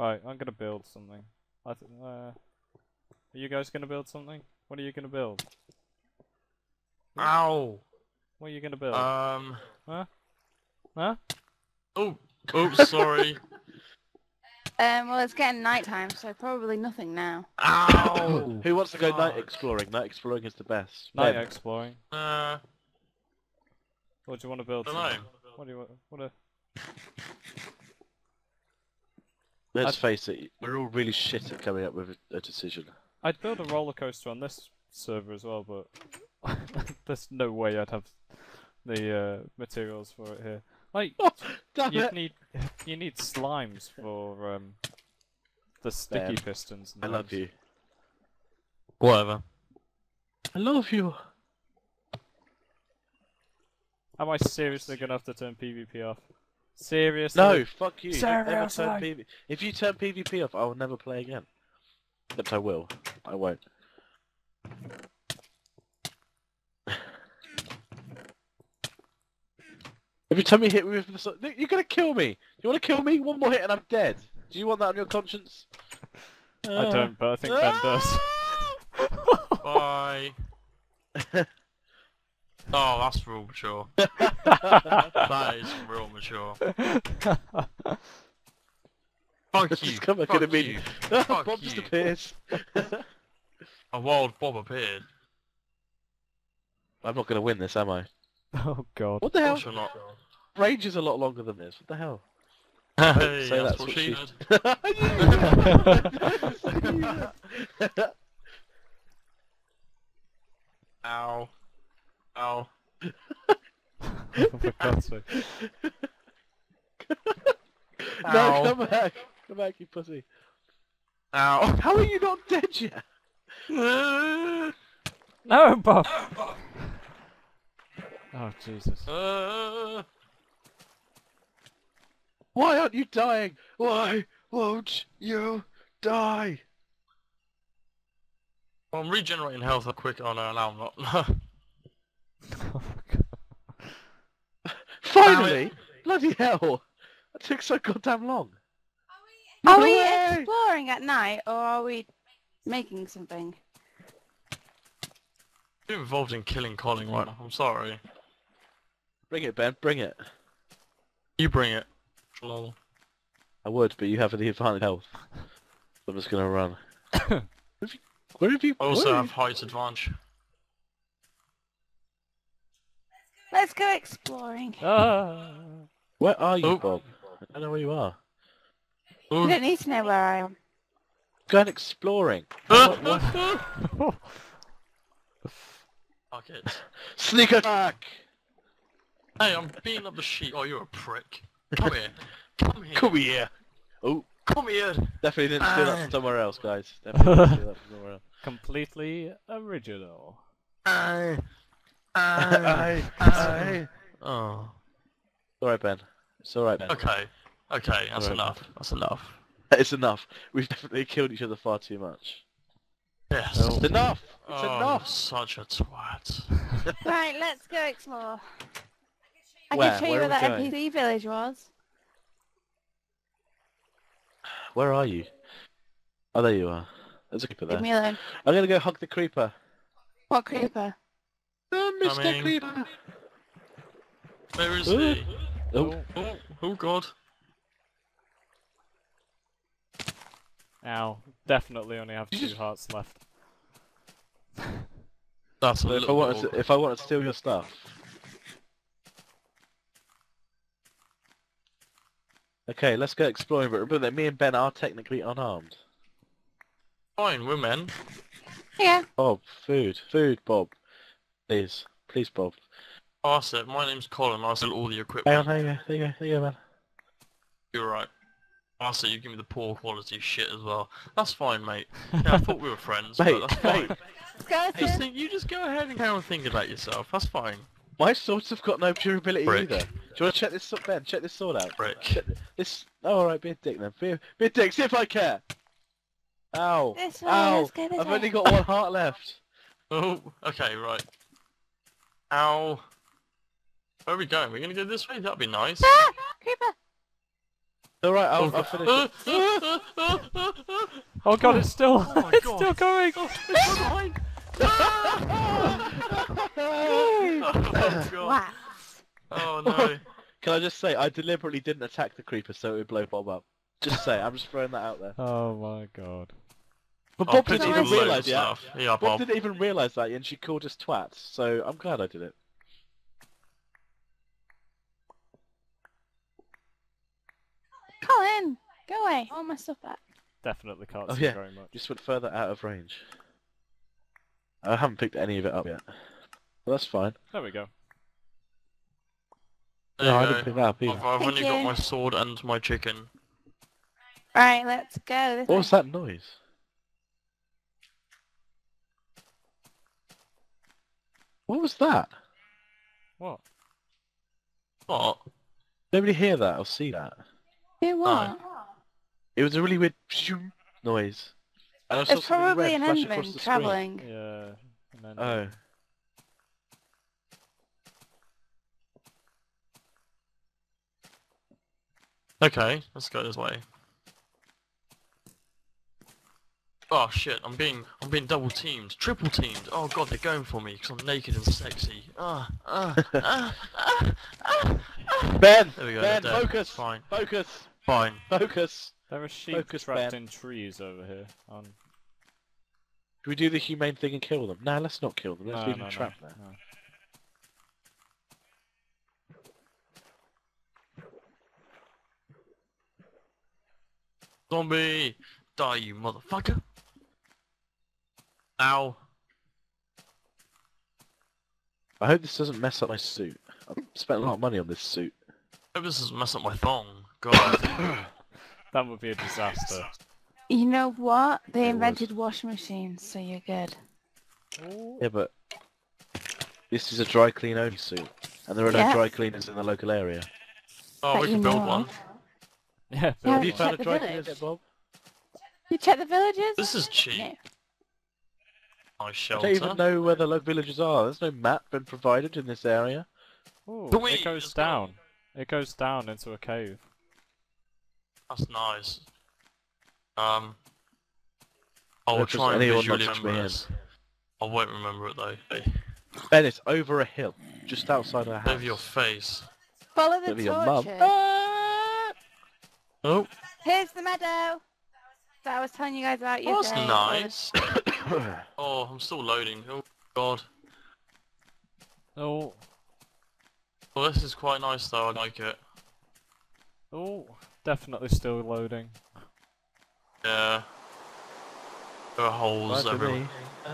Right, I'm gonna build something. Are you guys gonna build something? What are you gonna build? Ow! What are you gonna build? Huh? Huh? Oh, oh, sorry. Well, it's getting nighttime, so probably nothing now. Ow! Who wants to go night Fuck. exploring? Night exploring is the best. Night Ben. exploring. What do you want to build? Don't something? know. What do you want? What a... Let's face it, we're all really shit at coming up with a decision. I'd build a roller coaster on this server as well, but there's no way I'd have the materials for it here. Like, Damn you it! need slimes for the sticky Ben, pistons. And I love things. you. Whatever. I love you. Am I seriously gonna have to turn PvP off? Seriously? No, fuck you. Don't ever turn Seriously? PvP. If you turn PvP off, I will never play again. Except I will. I won't. Every time you hit me with the sword, you're gonna kill me. You want to kill me? One more hit and I'm dead. Do you want that on your conscience? I don't, but I think Ben does. Bye. Oh, that's real mature. That is real mature. Fuck you. Just come back Fuck in a minute. you. Bob Fuck just you. appears. A wild Bob appeared. I'm not gonna win this, am I? Oh god. What the hell? Also not. Range is a lot longer than this. What the hell? Hey, say that's that's what what she she- did. Ow. Ow. For God's sake. No, Ow. come back. Come back, you pussy. Ow. How are you not dead yet? No, Bob! Oh, Jesus. Why aren't you dying? Why won't you die? Well, I'm regenerating health up quick. Oh no, now I'm not. Oh, God. Finally! Bloody hell! That took so goddamn long. Are No we way! exploring at night, or are we making something? I'm involved in killing Colin right now. I'm sorry. Bring it, Ben. Bring it. You bring it. Lol. I would, but you have the advantage health. I'm just gonna run. Where have you? I also where have height advantage. Let's go exploring. Ah. Where are you, Oh. Bob? I don't know where you are. You don't need to know where I am. Going exploring. Fuck it. Sneak attack! Hey, I'm beating up the sheep. Oh, you're a prick. Come here. Come here. Come here! Oh, Come here. definitely didn't steal that from somewhere else, guys. Definitely didn't steal that from somewhere else. Completely original. Aye. Oh. Alright, Ben. It's alright, Ben. Okay. Okay, that's Alright. enough. That's enough. It's enough. We've definitely killed each other far too much. Yes. It's enough! It's Oh, enough! such a twat. Right, let's go explore. I Where? can show you Where where are that we NPC village was. Where are you? Oh, there you are. There's a creeper there. Leave me alone. I'm gonna go hug the creeper. What creeper? Oh, Mr. Coming. Creeper! Where is Ooh. he? Oh, Oh god. Ow. Definitely only have You 2 just- hearts left. That's a so little if I wanted to steal your stuff. Okay, let's go exploring, but remember that me and Ben are technically unarmed. fine, we're men. Yeah. Bob, food. Food, Bob. Please. Please, Bob. Pass it. My name's Colin. I sell all the Hang equipment. on, there you go, there you go, there you go, man. You're right. Pass it. You give me the poor quality shit as well. That's fine, mate. Yeah, I thought we were friends, Mate, but that's fine. mate. Skeleton. You just go ahead and carry on thinking about yourself. That's fine. My swords have got no durability Brick. either. Do you want to check this sword, Ben? Check this sword out. Brick. Check this. Oh, alright, be a dick then. Be a dick, see if I care. Ow. This way, Ow. let's go this I've way. only got 1 heart left. Oh, okay, right. Ow. Where are we going? We're gonna go this way? That'd be nice. Ah! Creeper! Alright, I'll finish it. Oh god, it's still Oh my it's God. still going. Oh, it's mine. Oh god. Wow. Oh no. Can I just say, I deliberately didn't attack the creeper so it would blow Bob up. Just say, I'm just throwing that out there. Oh my god. But Oh, Bob put didn't it even in loads of realise that. stuff. Yeah, Bob Bob. didn't even realise that, and she called us twats. So I'm glad I did it. Colin, go away. I want my stuff back. Definitely can't Oh, see yeah. very much. Just went further out of range. I haven't picked any of it up yet. Well, that's fine. There we go. There No, I you didn't go. pick that up either. I've Thank only got you. my sword and my chicken. Right, let's go. This What way. was that noise? What was that? What? What? Nobody hear that or see that? Do what? It was a really weird noise. And I saw It's something probably red an flash across Enderman the screen. travelling. Yeah. And then Oh. Okay, let's go this way. Oh shit, I'm being double teamed, triple teamed. Oh god, they're going for me because I'm naked and sexy. Ben! There we go. Ben, they're dead. focus! Fine, Focus! fine. Focus! there are sheep Focus, trapped Ben. in trees over here. On... Can we do the humane thing and kill them? Nah, let's not kill them. Let's No, leave no, them no, trapped there. no. Zombie! Die, you motherfucker! Ow. I hope this doesn't mess up my suit. I've spent a lot of money on this suit. Hope this doesn't mess up my thong. God. That would be a disaster. You know what? They It invented washing machines, so you're good. Yeah, but this is a dry clean only suit, and there are no Yeah. dry cleaners in the local area. Oh, That we you can build know one. of. Yeah. Yeah, build Have you check one. found a the dry cleaner village. yet, Bob? You check the villages? This is cheap. No. Nice I shelter. don't even know where the local villages are. There's no map been provided in this area. Ooh, Can we it goes just go? down. It goes down into a cave. That's nice. I will Don't trust try and anyone visually not to remember me in. this. I won't remember it though. Ben, it's over a hill, just outside our house. Over your face. Follow the Over your mum. torches. Oh, Here's the meadow that I was telling you guys about oh that's yesterday. nice. Oh, I'm still loading. Oh god. Oh, Well, this is quite nice though. I like it. oh, definitely still loading. Yeah. There are holes Right for everywhere. me.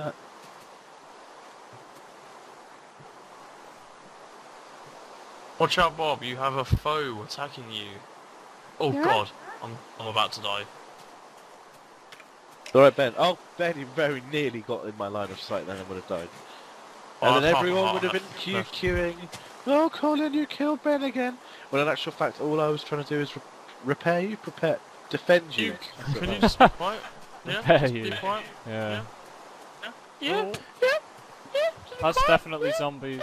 Watch out, Bob. You have a foe attacking you. Oh Yeah? god. I'm about to die. Alright, Ben. Oh, Ben, you very nearly got in my line of sight, then I would have died. Oh, And then that's half a everyone heart would have been left. queuing. Oh, Colin, you killed Ben again. Well, in actual fact, all I was trying to do is repair you, defend you. That's Can what you I- just be quiet? Yeah, Repair just you. be quiet. Yeah. Yeah. Oh, that's definitely zombies.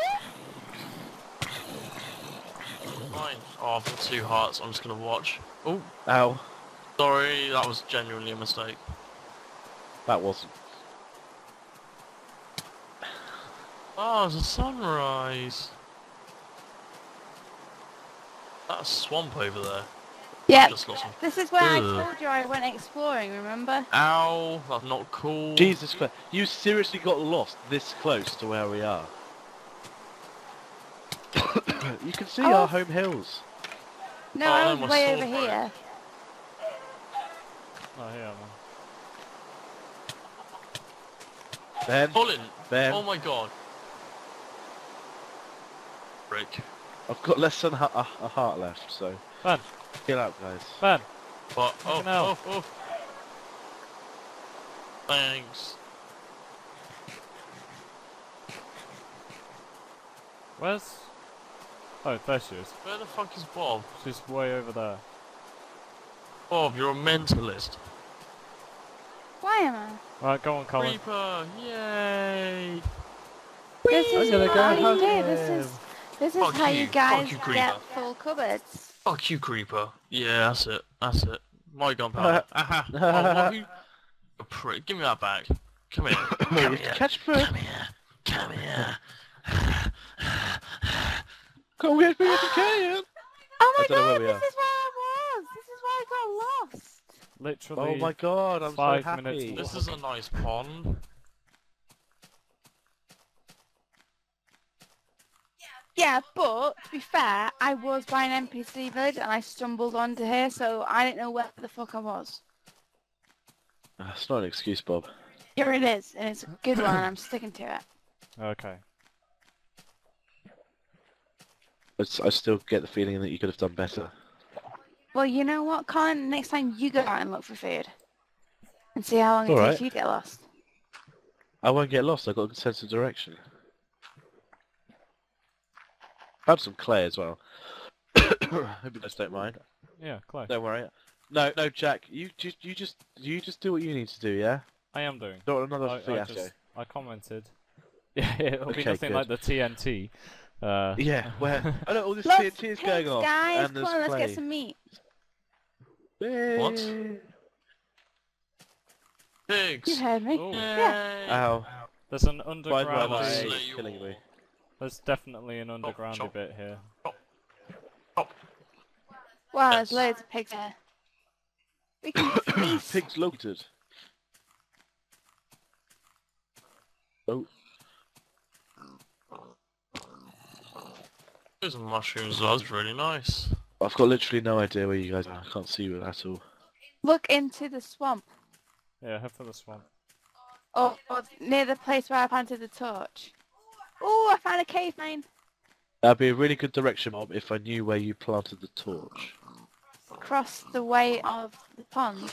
Fine. Oh, I've got 2 hearts. I'm just gonna watch. Oh, Ow, sorry. That was genuinely a mistake. that wasn't. Oh, it's a sunrise. That's a swamp over there. Yeah, Just got some. this is where I Ugh. told you I went exploring, remember? Ow, that's not cool. Jesus Christ, you seriously got lost this close to where we are. You can see Oh. our home hills. No, Oh, I no, was my way sword over broke. here. Oh, here, man. Ben, Colin! Ben, Oh my god. Frick. I've got less than a heart left, so Ben, chill out, guys. Ben. But, oh, Fucking hell. oh, oh. Thanks. Where's... Oh, there she is. Where the fuck is Bob? She's way over there. Bob, you're a mentalist. Why am I? Right, go on, Colin. Creeper! Yay! This is I'm gonna go how you hug do. him. This is Fuck how you, you fuck guys you, get Creeper. full cupboards. Fuck you, creeper. Yeah, that's it. That's it. My gunpowder. Aha. Oh, what, who? A prick. Give me that back. Come here. You Come have to here. catch first. Come here. Come here. Come with me if you can. Oh my I don't know where god, we this are. is where I was. This is where I got lost. Literally. Oh my god, I'm so 5 happy. minutes This is a nice pond. Yeah, but to be fair, I was by an NPC village and I stumbled onto here, so I didn't know where the fuck I was. That's not an excuse, Bob. Here it is, and it's a good one, and I'm sticking to it. Okay. I still get the feeling that you could have done better. Well, you know what, Colin? Next time you go out and look for food. And see how long it Alright. takes you to get lost. I won't get lost, I've got a good sense of direction. I have some clay as well. Hope you guys don't mind. Yeah, Clay. Don't worry. No, Jack. You just do what you need to do, yeah? I am doing. Don't want another I fiasco. I commented. Yeah, it'll be Okay, nothing like the TNT. Yeah, where I know all this Lots TNT is of going pigs, off, guys. and Come there's on, let's clay. get some meat. What? You Pigs. heard me. Oh, Yay. Ow! there's an By the way, underground. my slay is you killing all. me. There's definitely an underground chop. bit here. Wow, there's Yes. loads of pigs here. We can feast. Pigs looted. Oh, There's some mushrooms. That's really nice. I've got literally no idea where you guys are. I can't see you at all. Look into the swamp. Yeah, head for the swamp. Or near the place where I planted the torch. Oh, I found a cave mine. That'd be a really good direction, Bob, if I knew where you planted the torch. Across the way of the pond.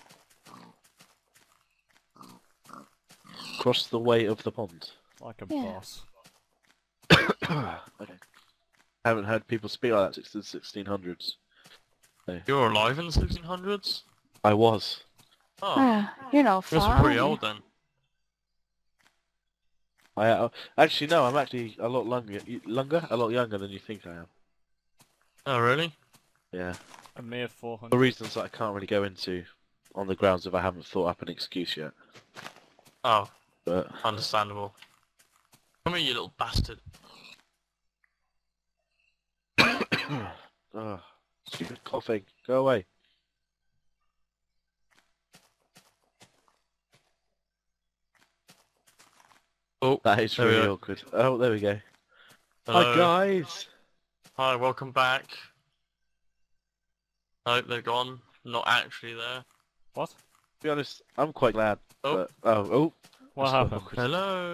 Across the way of the pond. Like a Yeah. boss. Okay. Haven't heard people speak like that since the 1600s. You're alive in the 1600s? I was. Oh, Ah, you're not you're far. pretty are you? old then. Actually no, I'm actually a lot a lot younger than you think I am. Oh, really? Yeah. A mere For 400. reasons that I can't really go into, on the grounds of I haven't thought up an excuse yet. Oh, But understandable. Come here, you little bastard. oh, stupid coughing, go away. Oh, That is there we really are. awkward. Oh, there we go. Hello. Hi guys. Hi, welcome back. Oh, they're gone. Not actually there. What? To be honest, I'm quite glad. Oh. But, oh, What that's so happened? awkward. Hello.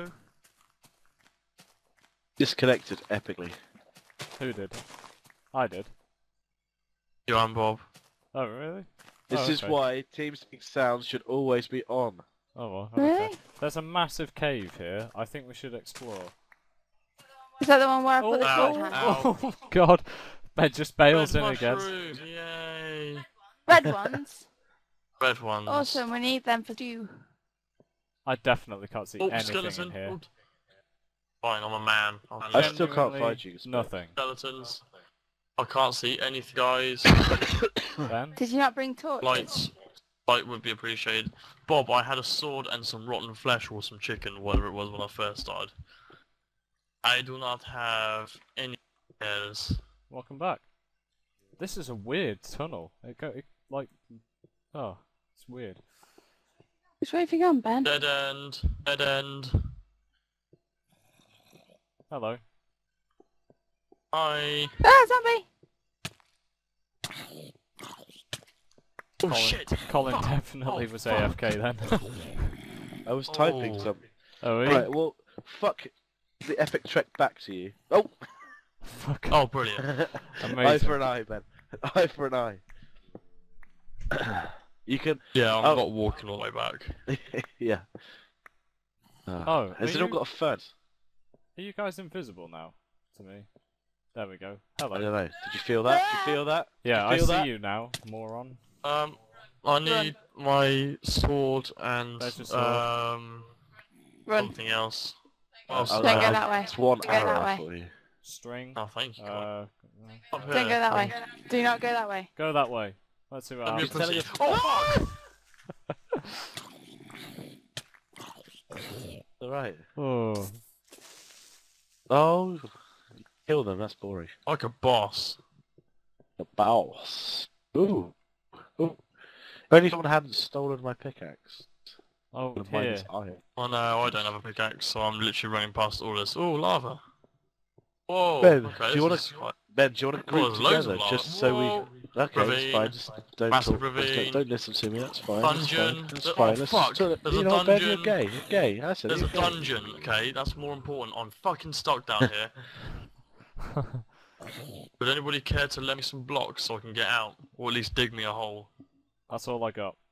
Disconnected epically. Who did? I did. Yo, I'm Bob. Oh, really? This Oh, is okay. why TeamSpeak sounds should always be on. Oh, well. Really? Okay. There's a massive cave here. I think we should explore. Is that the one where I put the Ow, torch on? ow. Oh, God. Ben just bails Red in again. mushroom, yay. Red ones. Red ones. Awesome, we need them for stew. I definitely can't see Oh, anything skeleton. in here. Oh. Fine, I'm a man. I still can't Genuinely find you. Nothing. Skeletons. I can't see anything, guys. Ben? Did you not bring torches? Lights. Light would be appreciated. Bob, I had a sword and some rotten flesh or some chicken, whatever it was when I first started. I do not have any else. Welcome back. This is a weird tunnel. Like... Oh, it's weird. Which way have you gone, Ben? Dead end. Dead end. Hello. Hi. Ah, zombie! Oh Colin, shit. Colin Fuck. definitely Oh, was fuck. AFK then. I was typing Oh. something. Oh, really? Right, well, fuck the epic trek back to you. Oh! Fuck. Oh, brilliant. Eye Amazing. for an eye, Ben. Eye for an eye. You can... Yeah, I'm Oh. not walking all the way back. yeah. Oh, Has are it all you- got a thud? Are you guys invisible now? To me. There we go. I Hello. don't know. Did you feel that? Did you feel that? Yeah, you I feel see that? you now, moron. I need my sword and There's your sword. Run. something else. Don't Oh, go that way. It's one Don't go that arrow way. for you. string. Oh, thank you. God. Up Don't go here. that way. Do not go that way. Go that way. Let's see what Let me happens. proceed. Oh fuck! Alright. Oh. Oh, kill them, that's boring. Like a boss. The boss. Ooh. Ooh. If only someone hadn't stolen my pickaxe. Oh, Mine here. is iron. Oh no, I don't have a pickaxe, so I'm literally running past all this. Oh, lava. Whoa. Ben, Okay, do you wanna- this is quite- Ben, do you want to Oh, group there's loads of together lava. just so we... Whoa. Okay, Ravine. it's fine. Just don't Massive talk. ravine. Don't listen to me. That's fine. Dungeon. That's Oh, fine. Let's fuck. just, There's you a know what, Ben, you're dungeon. gay. You're gay. I said There's a you're gay. dungeon, okay? That's more important. I'm fucking stuck down here. Would anybody care to lend me some blocks so I can get out? Or at least dig me a hole? That's all I got.